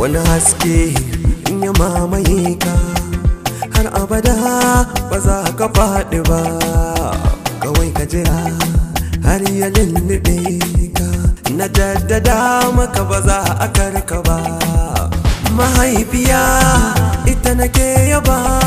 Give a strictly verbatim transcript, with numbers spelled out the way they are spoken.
wani haske in ya mamaye ka har abada ba za ka faɗi ba. Kawai ka jira har ya lullube ka, na jaddada maka ba za a karka ba. Mahaifiya ita nake yaba